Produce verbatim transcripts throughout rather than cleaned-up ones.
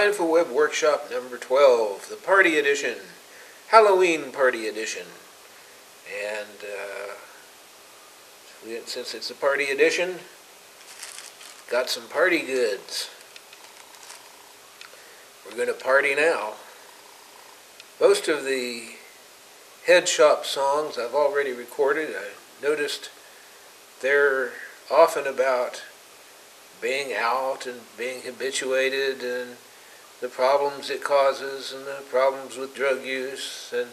time for Webworkshop number twelve, the Party Edition, Halloween Party Edition. And uh, since it's a Party Edition, got some party goods. We're going to party now. Most of the head shop songs I've already recorded. I noticed they're often about being out and being habituated and the problems it causes and the problems with drug use. And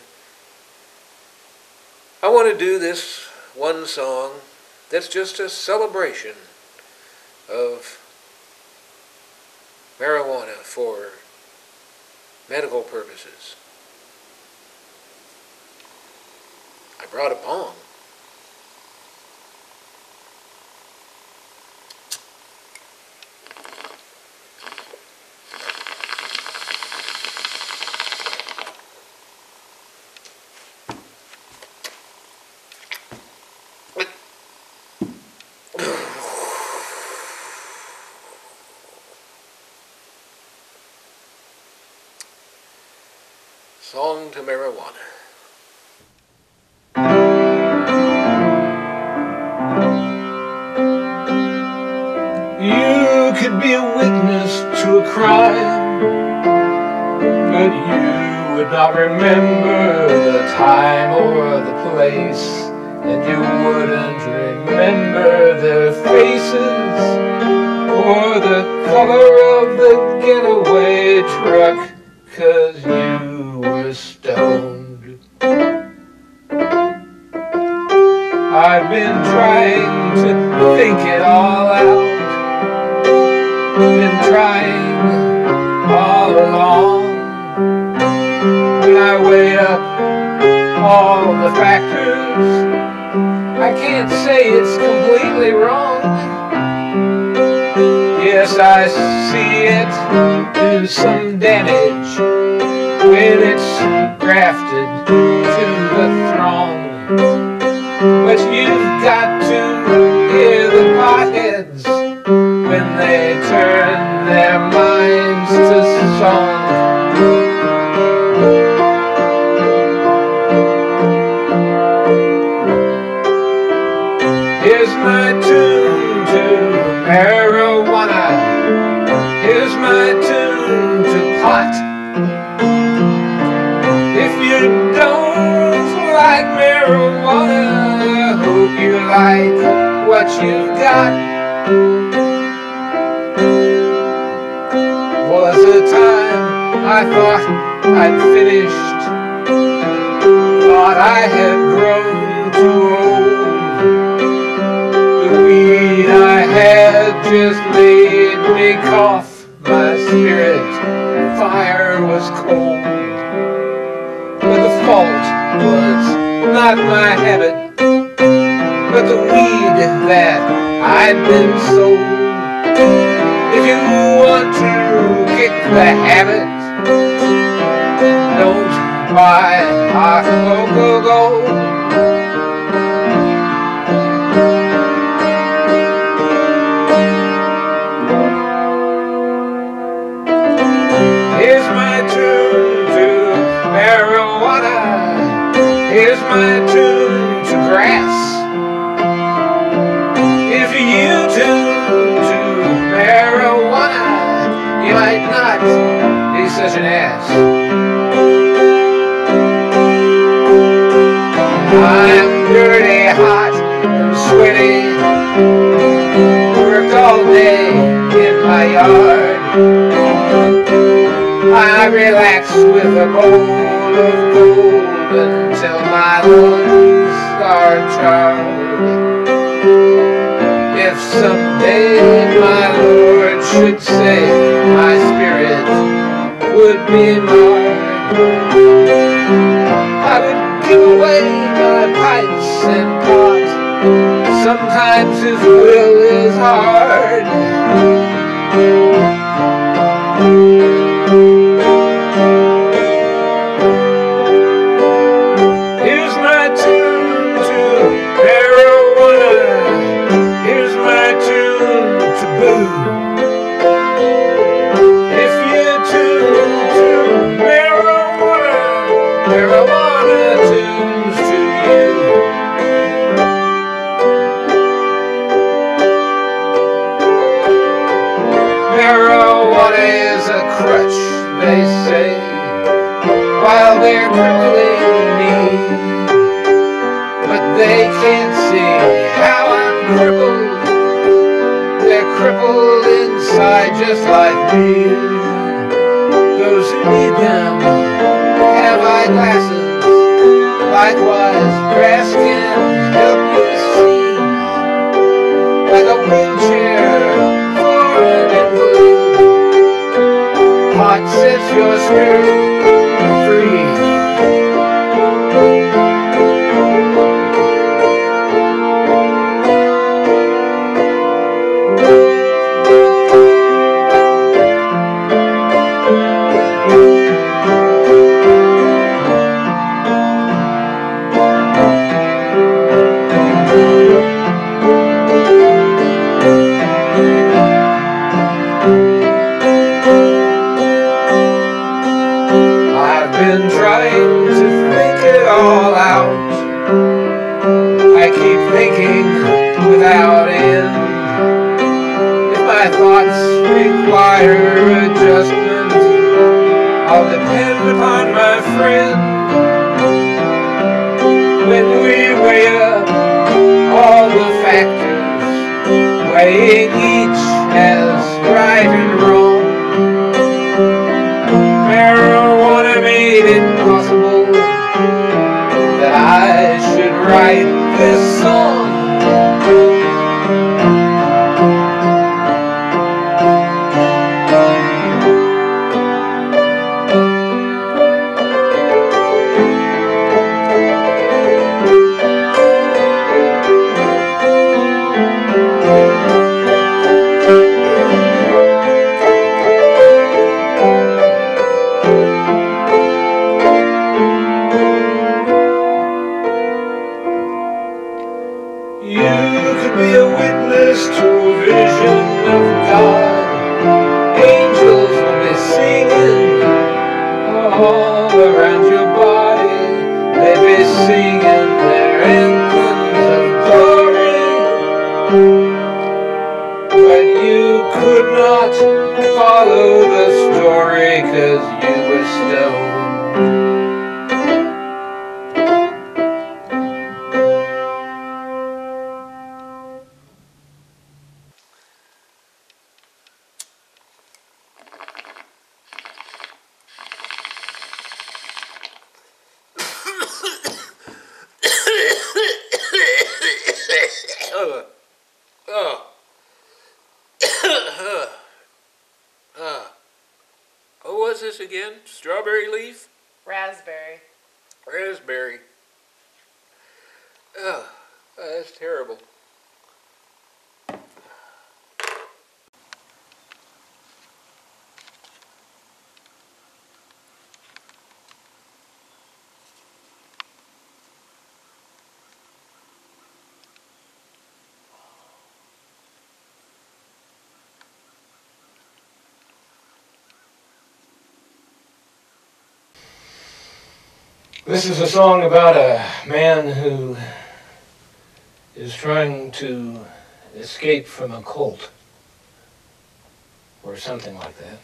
I want to do this one song that's just a celebration of marijuana for medical purposes. I brought a bong. Song to marijuana. You could be a witness to a crime, but you would not remember the time or the place, and you wouldn't remember their faces or the color of the getaway truck, 'cause you were stoned. I've been trying to think it all out, been trying all along. When I weigh up all the factors, I can't say it's completely wrong. Yes, I see it do some damage when it's grafted to the throng. But you've got to hear the potheads when they turn their minds to song. Here's my tune to marijuana. Here's my tune to pot. If you don't like marijuana, I hope you like what you've got. Was a time I thought I'd finished, thought I had grown too old. The weed I had just made me cough, my spirit fire was cold. But the fault was not my habit, but the weed that I'd been sold. If you want to kick the habit, don't buy hot cocoa. Here's my tune to marijuana. Here's my tune to grass. If you tune to marijuana, you might not be such an ass. I'm dirty, hot, and sweaty, worked all day in my yard. I relax with a bowl of gold until my lungs are charred. If someday my Lord should say my spirit would be marred, I would give away my pipes and pot. Sometimes his will is hard. Here's my tune to marijuana. Here's my tune to boo. If you tune they're crippling me, but they can't see how I'm crippled. They're crippled inside just like me. Those who need them have eyeglasses. Likewise, grass can help you see, like a wheelchair for an invalid. Pot sets your spirit free. Been trying to think it all out. I keep thinking without end. If my thoughts require adjustment, I'll depend upon my friend. When we weigh up all the factors, weighing each as right and wrong, marijuana made it possible that I should write this song. What was this again? Strawberry leaf? Raspberry. Raspberry. Oh, that's terrible. This is a song about a man who is trying to escape from a cult, or something like that.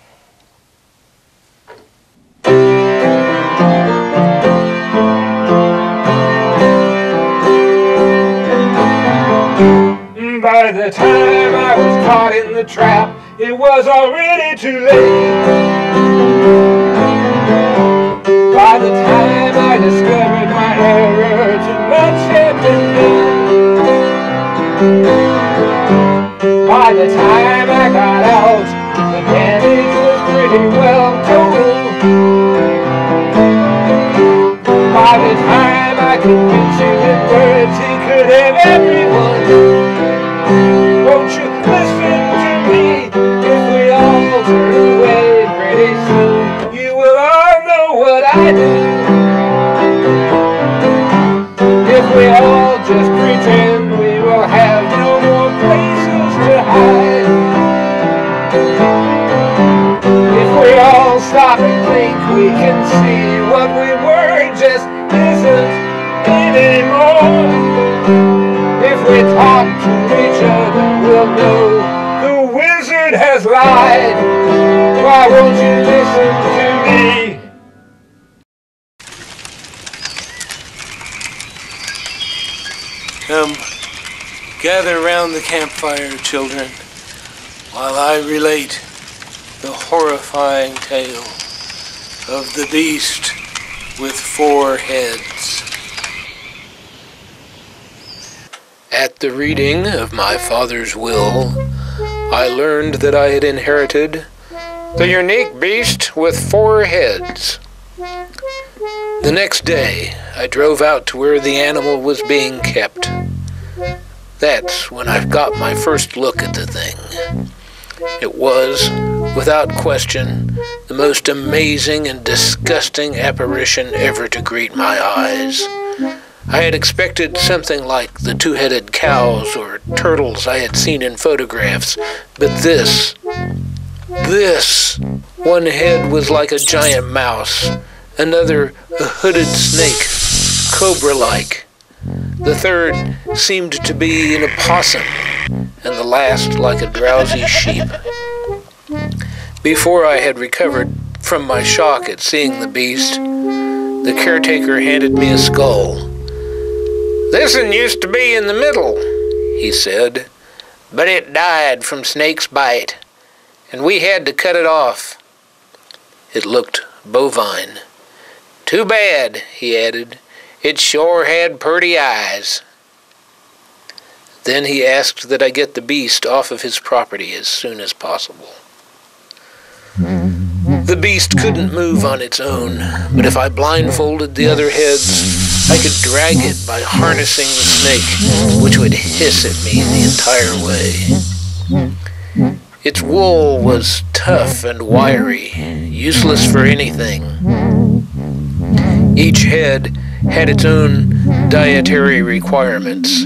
By the time I was caught in the trap, it was already too late. By the time I discovered my error, too much had been done. By the time I got out, the damage was pretty well told. By the time I convinced you in words he could have everyone, won't you listen to me? If we all turn away pretty soon, you will all know what I do. If we all just pretend, we will have no more places to hide. If we all stop and think, we can see what we were just isn't it anymore. If we talk to each other, we'll know the wizard has lied. Why won't you listen to me? Come, gather round the campfire, children, while I relate the horrifying tale of the beast with four heads. At the reading of my father's will, I learned that I had inherited the unique beast with four heads. The next day, I drove out to where the animal was being kept. That's when I got my first look at the thing. It was, without question, the most amazing and disgusting apparition ever to greet my eyes. I had expected something like the two-headed cows or turtles I had seen in photographs, but this, this, one head was like a giant mouse, another a hooded snake, cobra-like. The third seemed to be an opossum, and the last like a drowsy sheep. Before I had recovered from my shock at seeing the beast, the caretaker handed me a skull. "This'n used to be in the middle," he said, "but it died from snake's bite, and we had to cut it off." It looked bovine. "Too bad," he added. "It sure had purty eyes." Then he asked that I get the beast off of his property as soon as possible. The beast couldn't move on its own, but if I blindfolded the other heads, I could drag it by harnessing the snake, which would hiss at me the entire way. Its wool was tough and wiry, useless for anything. Each head had its own dietary requirements.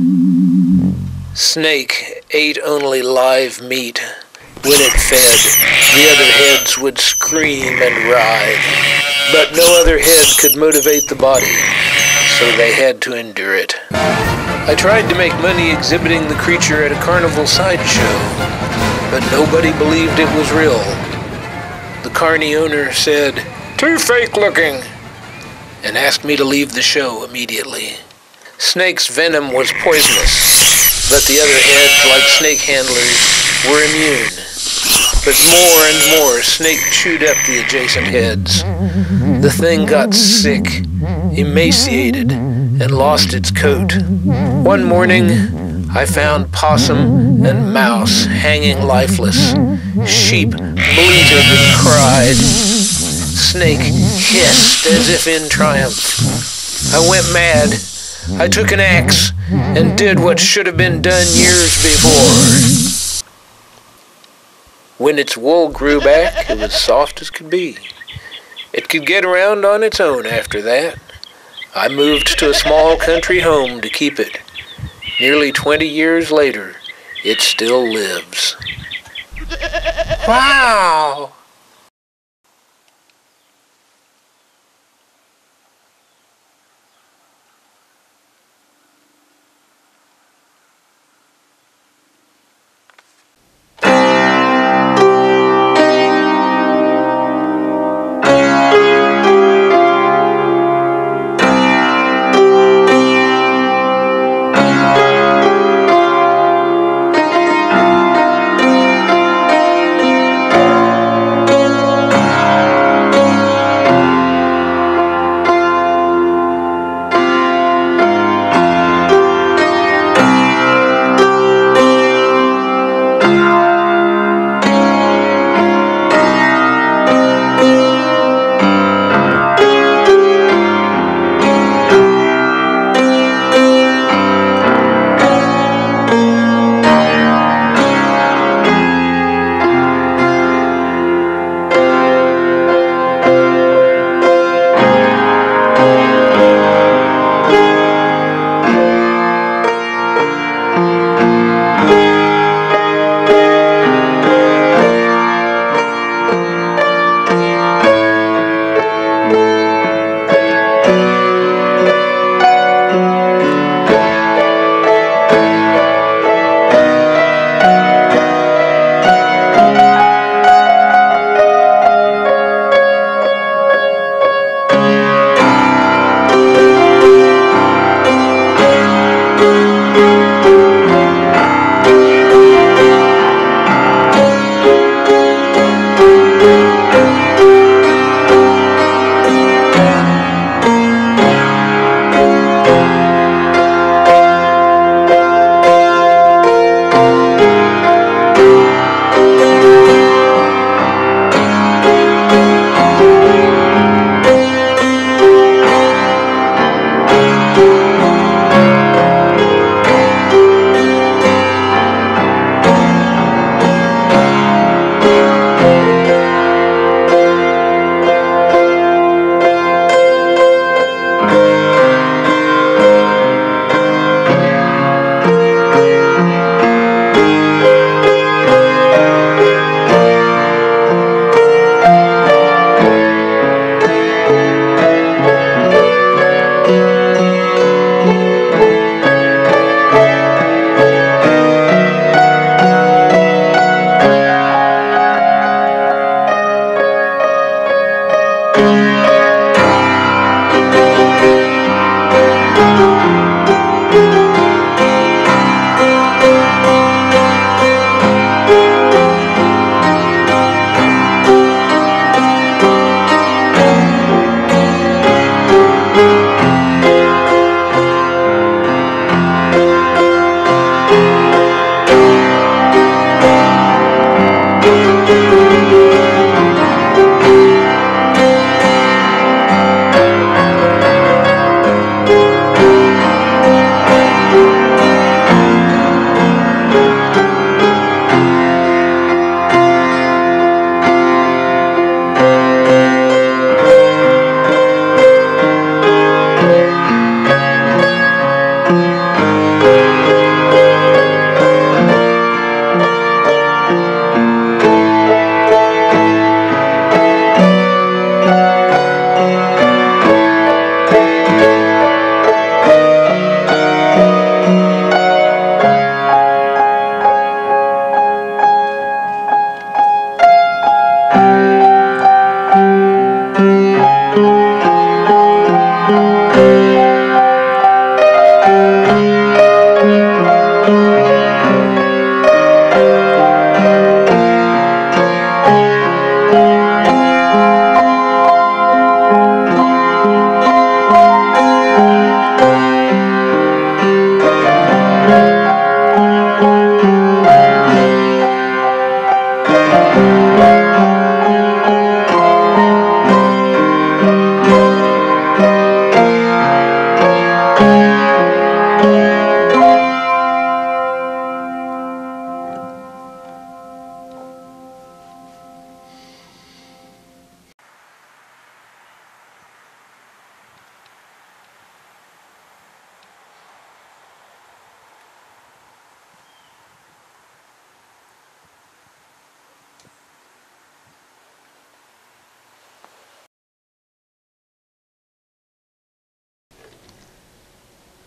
Snake ate only live meat. When it fed, the other heads would scream and writhe, but no other head could motivate the body, so they had to endure it. I tried to make money exhibiting the creature at a carnival sideshow, but nobody believed it was real. The carny owner said, "Too fake looking," and asked me to leave the show immediately. Snake's venom was poisonous, but the other heads, like snake handlers, were immune. But more and more, Snake chewed up the adjacent heads. The thing got sick, emaciated, and lost its coat. One morning, I found possum and mouse hanging lifeless. Sheep bleated and cried. Snake hissed as if in triumph. I went mad. I took an axe and did what should have been done years before. When its wool grew back, it was soft as could be. It could get around on its own after that. I moved to a small country home to keep it. Nearly twenty years later, it still lives. Wow!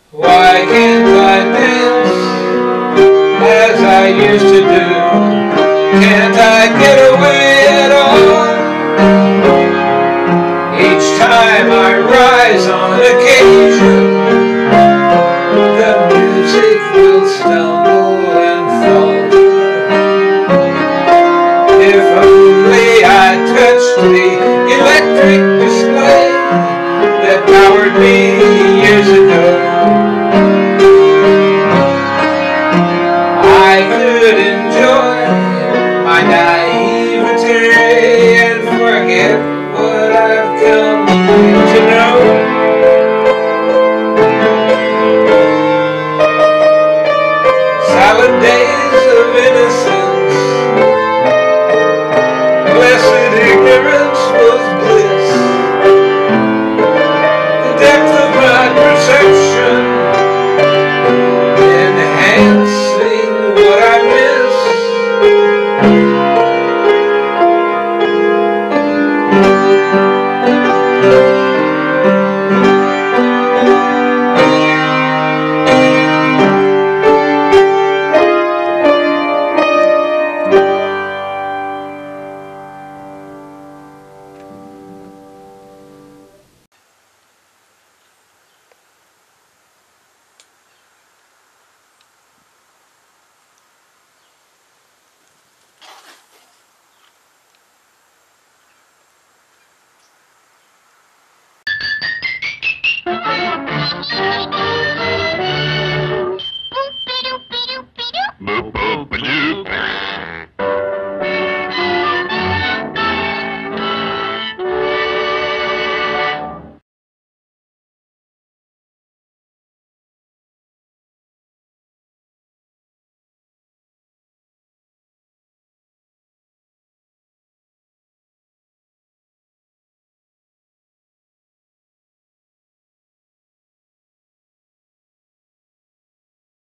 Why can't I dance as I used to do? Can't I get away at all? Each time I rise on occasion, the music will stumble and fall. If only I touched the electric display that powered me years ago, I could enjoy my naivete and forget what I've come to know. Salad days of innocence, blessed ignorance was bliss. The depth of my perception, enhancing what I miss.